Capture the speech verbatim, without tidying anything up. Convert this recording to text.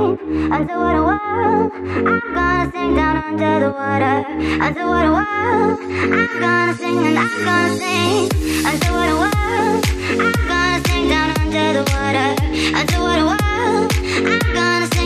Underwater world, I'm gonna sing down under the water. Underwater world, I'm gonna sing and I'm gonna sing. Underwater world, I'm gonna sing down under the water. Underwater world, I'm gonna sing.